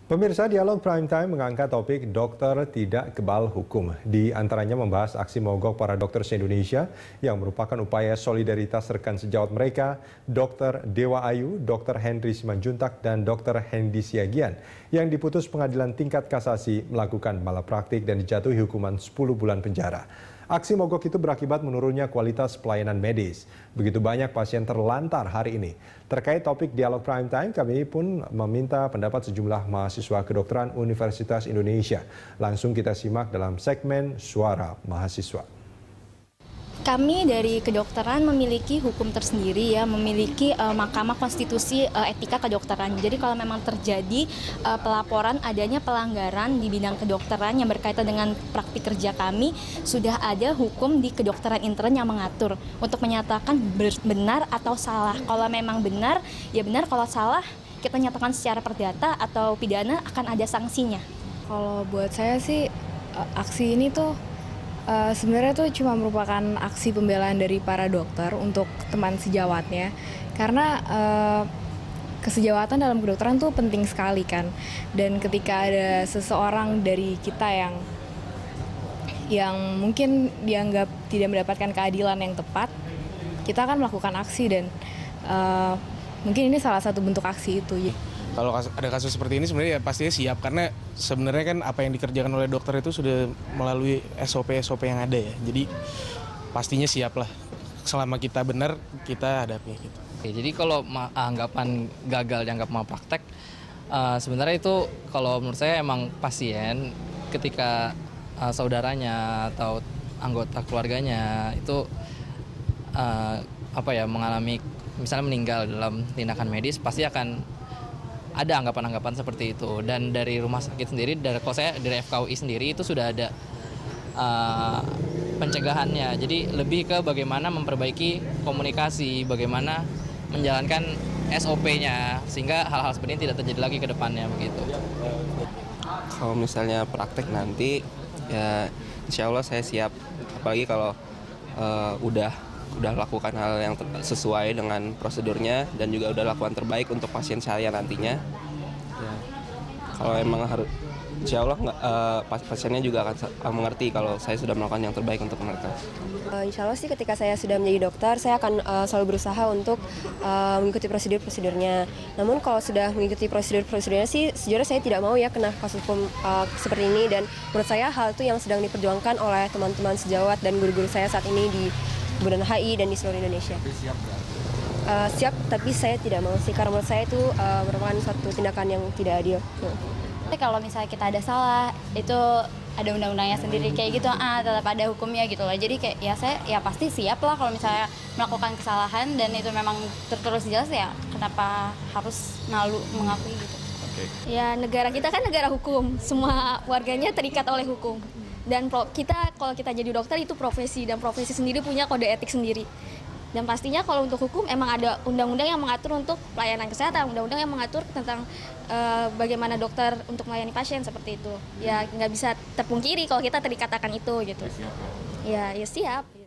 Pemirsa, Dialog Prime Time mengangkat topik dokter tidak kebal hukum. Di antaranya membahas aksi mogok para dokter se-Indonesia yang merupakan upaya solidaritas rekan sejawat mereka, Dr. Dewa Ayu, Dr. Henry Simanjuntak, dan Dr. Hendy Siagian yang diputus pengadilan tingkat kasasi melakukan malapraktik dan dijatuhi hukuman 10 bulan penjara. Aksi mogok itu berakibat menurunnya kualitas pelayanan medis. Begitu banyak pasien terlantar hari ini. Terkait topik Dialog Prime Time, kami pun meminta pendapat sejumlah mahasiswa kedokteran Universitas Indonesia. Langsung kita simak dalam segmen Suara Mahasiswa. Kami dari kedokteran memiliki hukum tersendiri ya, memiliki Mahkamah Konstitusi Etika Kedokteran. Jadi kalau memang terjadi pelaporan adanya pelanggaran di bidang kedokteran yang berkaitan dengan praktik kerja kami, sudah ada hukum di kedokteran intern yang mengatur untuk menyatakan benar atau salah. Kalau memang benar, ya benar. Kalau salah, kita nyatakan secara perdata atau pidana akan ada sanksinya. Kalau buat saya sih aksi ini tuh sebenarnya itu cuma merupakan aksi pembelaan dari para dokter untuk teman sejawatnya, karena kesejawatan dalam kedokteran tuh penting sekali kan. Dan ketika ada seseorang dari kita yang mungkin dianggap tidak mendapatkan keadilan yang tepat, kita akan melakukan aksi, dan mungkin ini salah satu bentuk aksi itu. Kalau ada kasus seperti ini sebenarnya ya pastinya siap, karena sebenarnya kan apa yang dikerjakan oleh dokter itu sudah melalui SOP yang ada ya. Jadi pastinya siap lah. Selama kita benar, kita hadapi gitu. Jadi kalau anggapan gagal dianggap malpraktek, sebenarnya itu kalau menurut saya emang pasien ketika saudaranya atau anggota keluarganya itu mengalami misalnya meninggal dalam tindakan medis, pasti akan ada anggapan-anggapan seperti itu. Dan dari rumah sakit sendiri, kalau saya dari FKUI sendiri itu sudah ada pencegahannya. Jadi lebih ke bagaimana memperbaiki komunikasi, bagaimana menjalankan SOP-nya sehingga hal-hal seperti ini tidak terjadi lagi ke depannya begitu. Kalau misalnya praktek nanti, ya insya Allah saya siap. Apalagi kalau udah lakukan hal yang sesuai dengan prosedurnya dan juga udah lakukan terbaik untuk pasien saya nantinya. Ya, kalau emang harus, insya Allah pasiennya juga akan mengerti kalau saya sudah melakukan yang terbaik untuk mereka. Insya Allah sih ketika saya sudah menjadi dokter, saya akan selalu berusaha untuk mengikuti prosedur-prosedurnya. Namun kalau sudah mengikuti prosedur-prosedurnya sih, sejujurnya saya tidak mau ya kena kasus hukum seperti ini. Dan menurut saya hal itu yang sedang diperjuangkan oleh teman-teman sejawat dan guru-guru saya saat ini di Bundaran HI dan di seluruh Indonesia. Siap, tapi saya tidak mau sih, karena menurut saya itu merupakan suatu tindakan yang tidak adil. Tapi kalau misalnya kita ada salah, itu ada undang-undangnya sendiri kayak gitu, tetap ada hukumnya gitu loh. Jadi kayak saya pasti siap lah kalau misalnya melakukan kesalahan dan itu memang tertulis jelas, ya kenapa harus malu mengakui gitu. Ya, negara kita kan negara hukum, semua warganya terikat oleh hukum. Dan kalau kita jadi dokter itu profesi, dan profesi sendiri punya kode etik sendiri. Dan pastinya kalau untuk hukum emang ada undang-undang yang mengatur untuk pelayanan kesehatan, undang-undang yang mengatur tentang bagaimana dokter untuk melayani pasien seperti itu. Ya nggak bisa terpungkiri kalau kita terikat akan itu gitu. Ya siap.